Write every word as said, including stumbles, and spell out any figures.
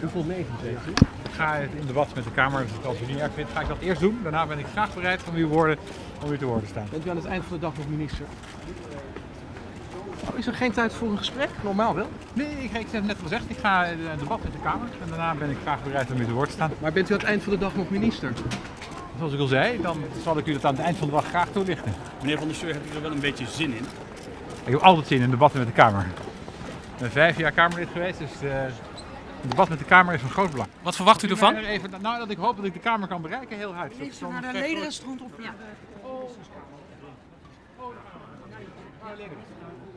Hoeveel meters heeft u? Ik ga in debat met de Kamer, dus als u het niet erg vindt, ga ik dat eerst doen. Daarna ben ik graag bereid om uw woorden, om u te woorden te staan. Bent u aan het eind van de dag nog minister? Oh, is er geen tijd voor een gesprek? Normaal wel. Nee, ik, ik heb net gezegd, ik ga in debat met de Kamer en daarna ben ik graag bereid om u te woord te staan. Maar bent u aan het eind van de dag nog minister? Zoals ik al zei, dan zal ik u dat aan het eind van de dag graag toelichten. Meneer Van der Steur, hebt u er wel een beetje zin in? Ik heb altijd zin in debatten met de Kamer. Ik ben vijf jaar Kamerlid geweest, dus uh, een debat met de Kamer is van groot belang. Wat verwacht u ervan? Even, nou, dat ik hoop dat ik de Kamer kan bereiken, heel hard. Is er naar de ledenrestaurant op? Ja. Oh, oh,